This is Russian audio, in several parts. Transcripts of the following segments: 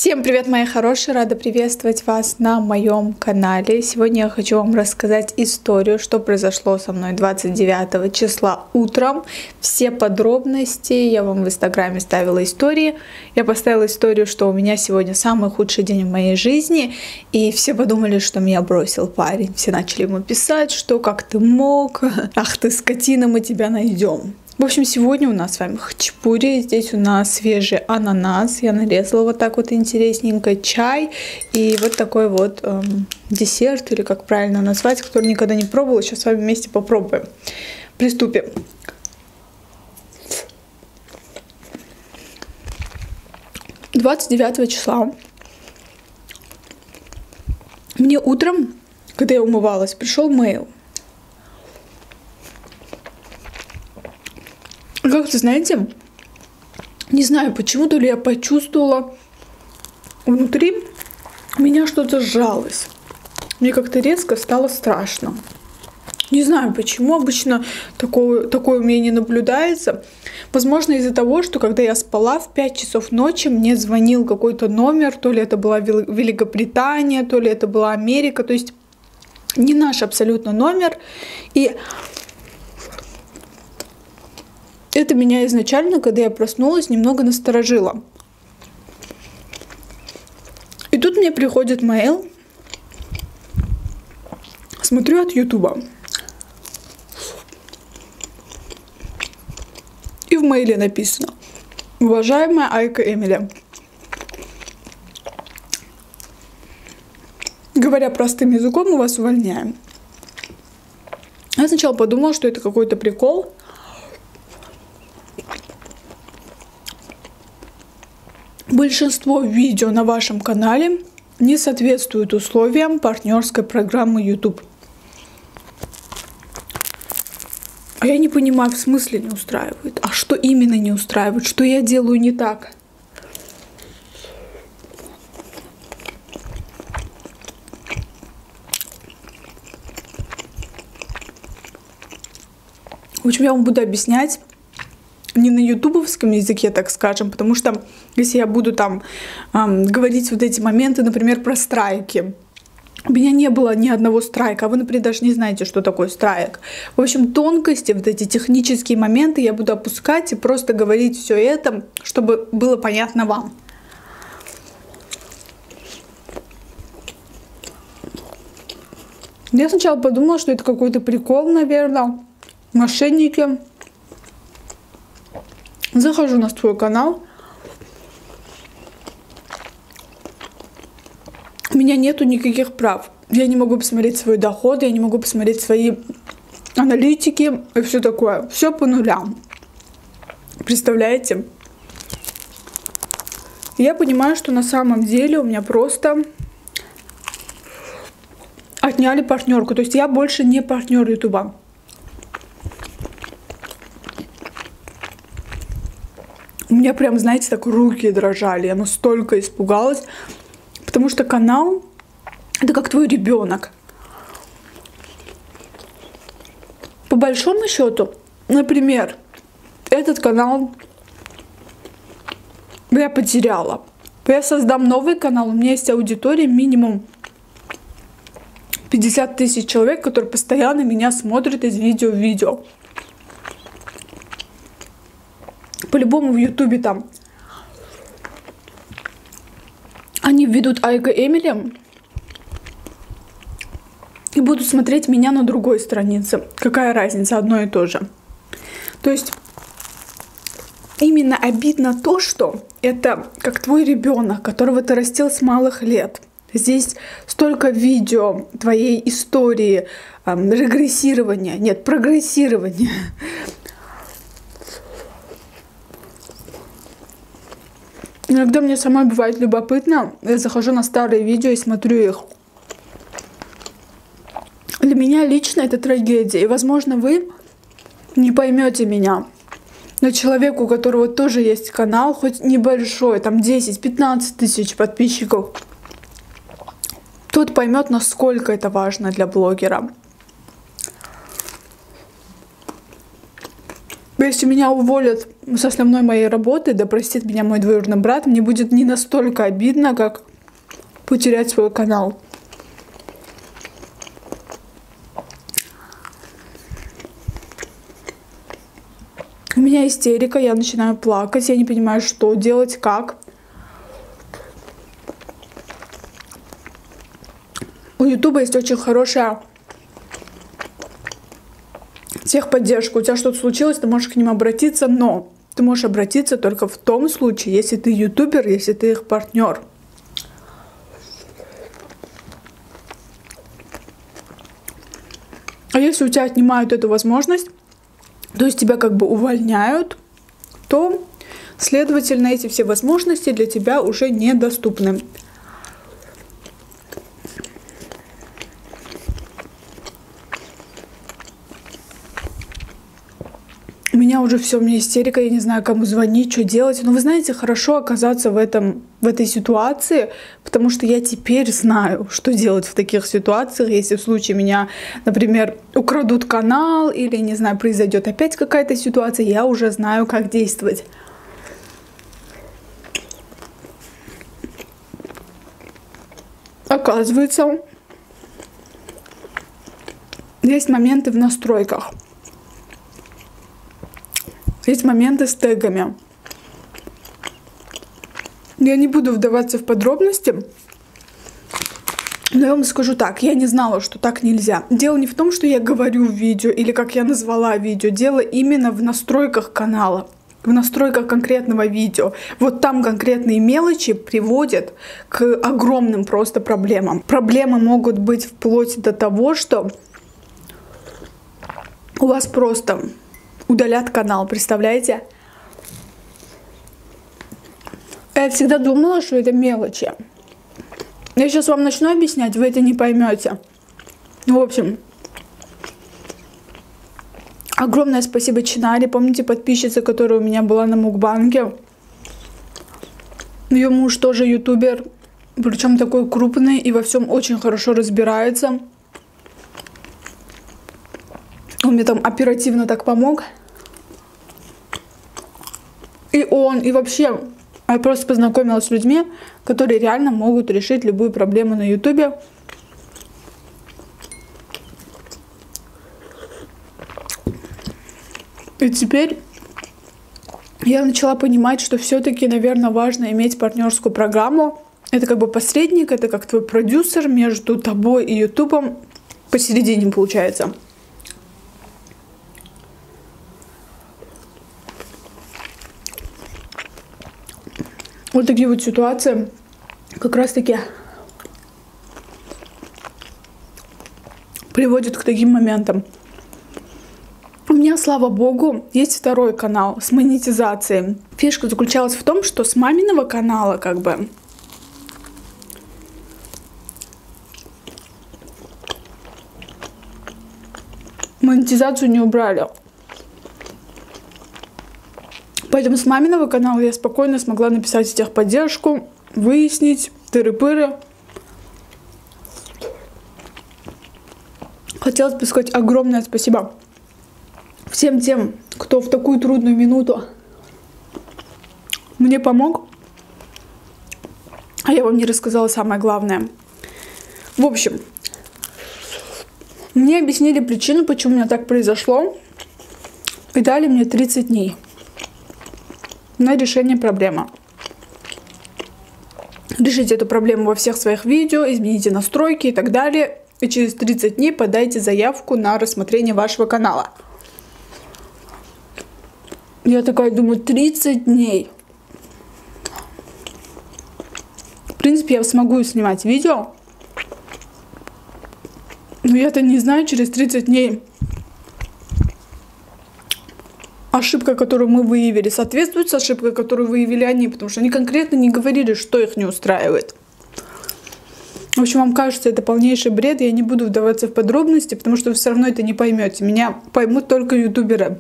Всем привет, мои хорошие! Рада приветствовать вас на моем канале. Сегодня я хочу вам рассказать историю, что произошло со мной 29 числа утром. Все подробности я вам в инстаграме ставила истории. Я поставила историю, что у меня сегодня самый худший день в моей жизни. И все подумали, что меня бросил парень. Все начали ему писать, что как ты мог, ах ты скотина, мы тебя найдем. В общем, сегодня у нас с вами хачапури, здесь у нас свежий ананас, я нарезала вот так вот интересненько, чай и вот такой вот десерт, или как правильно назвать, который никогда не пробовала, сейчас с вами вместе попробуем. Приступим. — 29 числа мне утром, когда я умывалась, пришел мейл. Как-то, знаете, не знаю почему, то ли я почувствовала, внутри меня что-то сжалось. Мне как-то резко стало страшно. Не знаю почему, обычно такое у меня не наблюдается. Возможно, из-за того, что когда я спала в 5 часов ночи, мне звонил какой-то номер, то ли это была Великобритания, то ли это была Америка, то есть не наш абсолютно номер. И это меня изначально, когда я проснулась, немного насторожило. И тут мне приходит мейл. Смотрю от Ютуба. И в мейле написано: уважаемая Айка Эмили, говоря простым языком, мы вас увольняем. Я сначала подумала, что это какой-то прикол. Большинство видео на вашем канале не соответствуют условиям партнерской программы YouTube. А я не понимаю, в смысле не устраивает. А что именно не устраивает? Что я делаю не так? В общем, я вам буду объяснять не на ютубовском языке, так скажем, потому что если я буду там говорить вот эти моменты, например, про страйки. У меня не было ни одного страйка, а вы, например, даже не знаете, что такое страйк. В общем, тонкости, вот эти технические моменты я буду опускать и просто говорить все это, чтобы было понятно вам. Я сначала подумала, что это какой-то прикол, наверное, мошенники. Захожу на твой канал. У меня нету никаких прав. Я не могу посмотреть свои доходы, я не могу посмотреть свои аналитики и все такое. Все по нулям. Представляете? Я понимаю, что на самом деле у меня просто отняли партнерку. То есть я больше не партнер Ютуба. У меня прям, знаете, так руки дрожали. Я настолько испугалась. Потому что канал — это как твой ребенок. По большому счету, например, этот канал я потеряла. Я создам новый канал, у меня есть аудитория минимум 50 тысяч человек, которые постоянно меня смотрят из видео в видео. По-любому в Ютубе там они введут Айка Эмили и будут смотреть меня на другой странице. Какая разница, одно и то же. То есть именно обидно то, что это как твой ребенок, которого ты растил с малых лет. Здесь столько видео твоей истории, регрессирования, нет, прогрессирования. Иногда мне самой бывает любопытно, я захожу на старые видео и смотрю их. Для меня лично это трагедия, и, возможно, вы не поймете меня. Но человек, у которого тоже есть канал, хоть небольшой, там 10-15 тысяч подписчиков, тот поймет, насколько это важно для блогера. Если меня уволят с основной моей работы, да простит меня мой двоюродный брат, мне будет не настолько обидно, как потерять свой канал. У меня истерика, я начинаю плакать, я не понимаю, что делать, как. У Ютуба есть очень хорошая техподдержка. У тебя что-то случилось, ты можешь к ним обратиться, но ты можешь обратиться только в том случае, если ты ютубер, если ты их партнер. А если у тебя отнимают эту возможность, то есть тебя как бы увольняют, то, следовательно, эти все возможности для тебя уже недоступны. У меня уже все, у меня истерика, я не знаю, кому звонить, что делать. Но вы знаете, хорошо оказаться в этой ситуации, потому что я теперь знаю, что делать в таких ситуациях, если в случае меня, например, украдут канал или, не знаю, произойдет опять какая-то ситуация, я уже знаю, как действовать. Оказывается, есть моменты в настройках. Есть моменты с тегами. Я не буду вдаваться в подробности, но я вам скажу так, я не знала, что так нельзя. Дело не в том, что я говорю в видео или как я назвала видео, дело именно в настройках канала, в настройках конкретного видео. Вот там конкретные мелочи приводят к огромным просто проблемам. Проблемы могут быть вплоть до того, что у вас просто удалят канал, представляете? Я всегда думала, что это мелочи. Я сейчас вам начну объяснять, вы это не поймете. В общем, огромное спасибо Чинаре. Помните подписчица, которая у меня была на мукбанге? Ее муж тоже ютубер, причем такой крупный и во всем очень хорошо разбирается. Он мне там оперативно так помог. И он, и вообще, я просто познакомилась с людьми, которые реально могут решить любую проблему на ютубе. И теперь я начала понимать, что все-таки, наверное, важно иметь партнерскую программу. Это как бы посредник, это как твой продюсер между тобой и ютубом. Посередине получается. Вот такие вот ситуации как раз-таки приводят к таким моментам. У меня, слава богу, есть второй канал с монетизацией. Фишка заключалась в том, что с маминого канала как бы монетизацию не убрали. Поэтому с маминого канала я спокойно смогла написать в техподдержку, выяснить, тыры-пыры. Хотелось бы сказать огромное спасибо всем тем, кто в такую трудную минуту мне помог. А я вам не рассказала самое главное. В общем, мне объяснили причину, почему у меня так произошло, и дали мне 30 дней на решение проблемы. Решите эту проблему во всех своих видео, измените настройки и так далее. И через 30 дней подайте заявку на рассмотрение вашего канала. Я такая думаю, 30 дней. В принципе, я смогу снимать видео. Но я-то не знаю, через 30 дней ошибка, которую мы выявили, соответствует с ошибкой, которую выявили они, потому что они конкретно не говорили, что их не устраивает. В общем, вам кажется, это полнейший бред, я не буду вдаваться в подробности, потому что вы все равно это не поймете. Меня поймут только ютуберы.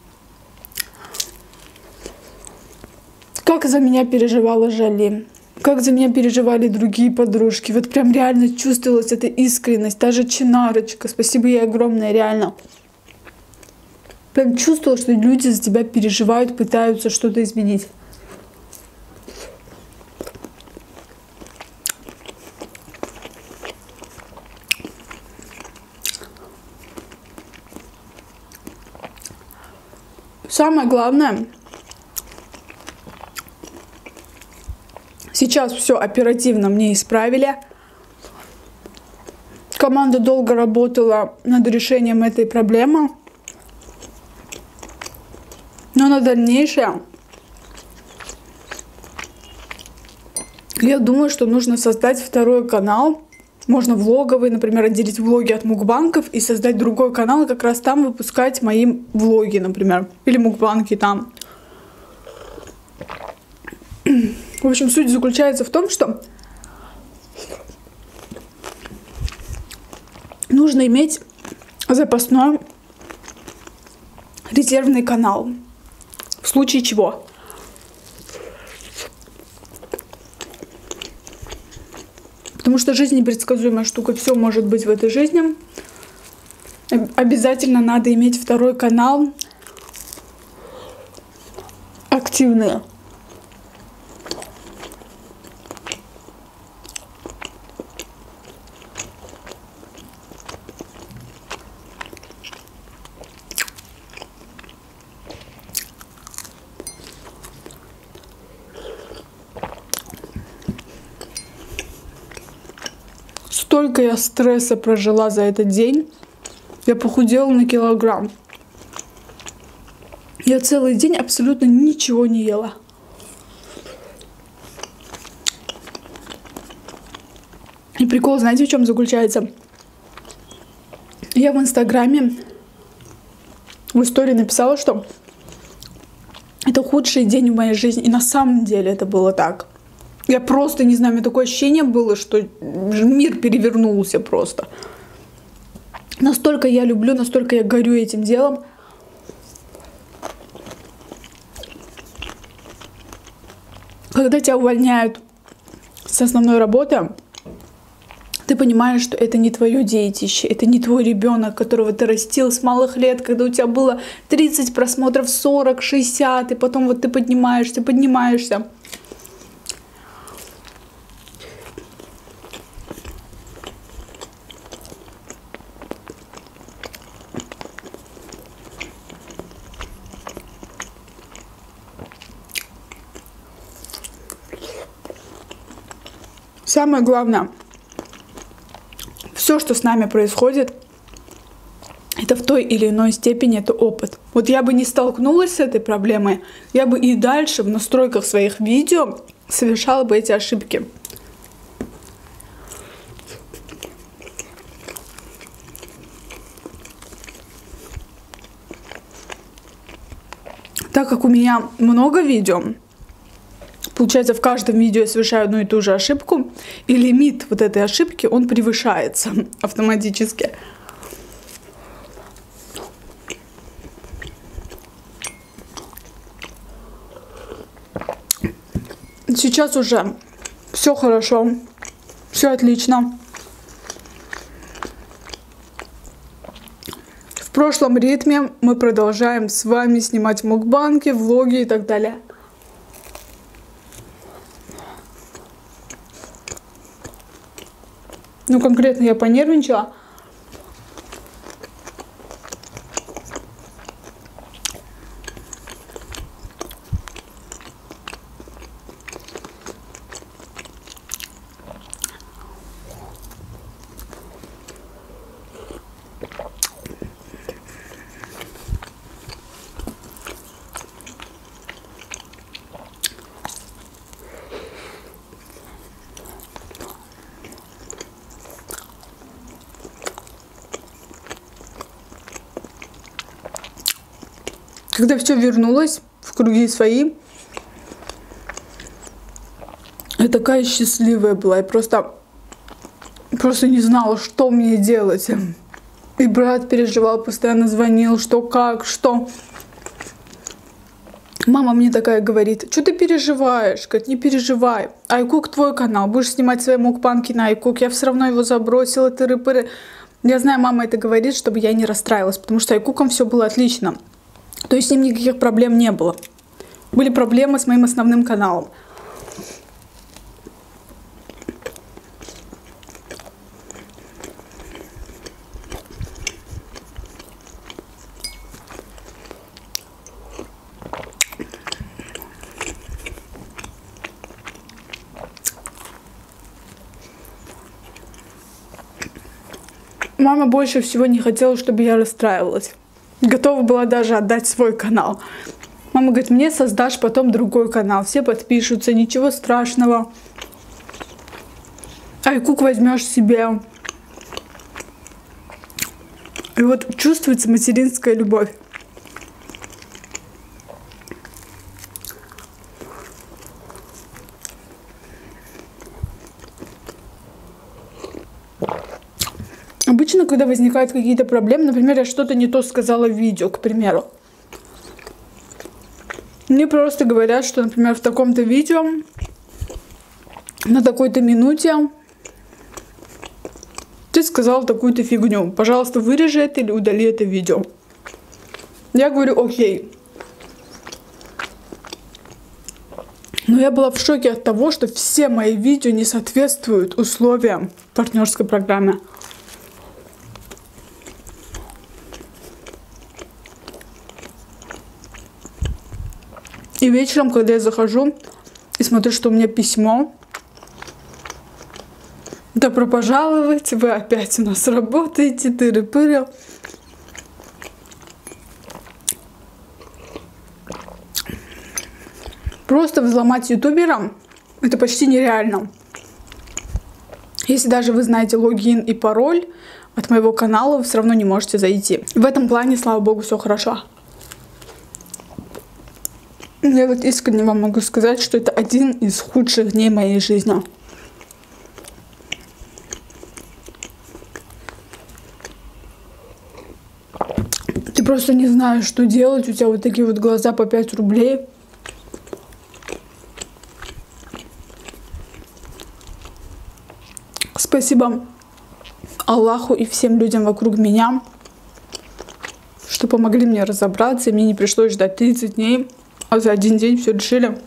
Как за меня переживала Жали, как за меня переживали другие подружки. Вот прям реально чувствовалась эта искренность, та же Чинарочка, спасибо ей огромное, реально. Прям чувствовала, что люди за тебя переживают, пытаются что-то изменить. Самое главное, сейчас все оперативно мне исправили. Команда долго работала над решением этой проблемы. Но на дальнейшее, я думаю, что нужно создать второй канал. Можно влоговый, например, отделить влоги от мукбанков и создать другой канал, и как раз там выпускать мои влоги, например. Или мукбанки там. В общем, суть заключается в том, что нужно иметь запасной резервный канал. В случае чего? Потому что жизнь непредсказуемая штука, все может быть в этой жизни. Обязательно надо иметь второй канал активный. Столько я стресса прожила за этот день. Я похудела на килограмм. Я целый день абсолютно ничего не ела. И прикол, знаете, в чем заключается? Я в Инстаграме в истории написала, что это худший день в моей жизни. И на самом деле это было так. Я просто не знаю, у меня такое ощущение было, что мир перевернулся просто. Настолько я люблю, настолько я горю этим делом. Когда тебя увольняют с основной работы, ты понимаешь, что это не твое детище, это не твой ребенок, которого ты растил с малых лет, когда у тебя было 30 просмотров, 40, 60, и потом вот ты поднимаешься. Самое главное, все, что с нами происходит, это в той или иной степени это опыт. Вот я бы не столкнулась с этой проблемой, я бы и дальше в настройках своих видео совершала бы эти ошибки. Так как у меня много видео, получается, в каждом видео я совершаю одну и ту же ошибку, и лимит вот этой ошибки, он превышается автоматически. Сейчас уже все хорошо, все отлично. В прошлом ритме мы продолжаем с вами снимать мукбанки, влоги и так далее. Ну, конкретно я понервничала. Когда все вернулось в круги свои, я такая счастливая была. Я просто не знала, что мне делать. И брат переживал, постоянно звонил, что как, что. Мама мне такая говорит: что ты переживаешь? Говорит, не переживай. iCook твой канал, будешь снимать свои мукбанки на iCook. Я все равно его забросила, тыры-пыры. Я знаю, мама это говорит, чтобы я не расстраивалась, потому что iCook'ом все было отлично. То есть с ним никаких проблем не было. Были проблемы с моим основным каналом. Мама больше всего не хотела, чтобы я расстраивалась. Готова была даже отдать свой канал. Мама говорит, мне создашь потом другой канал. Все подпишутся, ничего страшного. Айкук возьмешь себе. И вот чувствуется материнская любовь. Обычно, когда возникают какие-то проблемы, например, я что-то не то сказала в видео, к примеру. Мне просто говорят, что, например, в таком-то видео, на такой-то минуте ты сказал такую-то фигню. Пожалуйста, вырежи это или удали это видео. Я говорю, окей. Но я была в шоке от того, что все мои видео не соответствуют условиям партнерской программы. И вечером, когда я захожу и смотрю, что у меня письмо, добро пожаловать, вы опять у нас работаете, тыры-пыры. Просто взломать ютубера — это почти нереально. Если даже вы знаете логин и пароль от моего канала, вы все равно не можете зайти. В этом плане, слава богу, все хорошо. Я вот искренне вам могу сказать, что это один из худших дней моей жизни. Ты просто не знаешь, что делать. У тебя вот такие вот глаза по 5 рублей. Спасибо Аллаху и всем людям вокруг меня, что помогли мне разобраться, и мне не пришлось ждать 30 дней. А за один день все решили.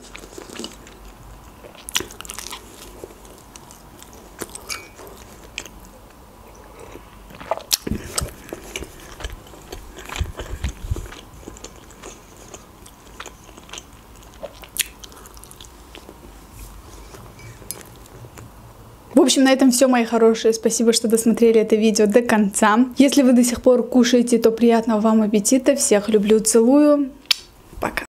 В общем, на этом все, мои хорошие. Спасибо, что досмотрели это видео до конца. Если вы до сих пор кушаете, то приятного вам аппетита. Всех люблю, целую. Пока.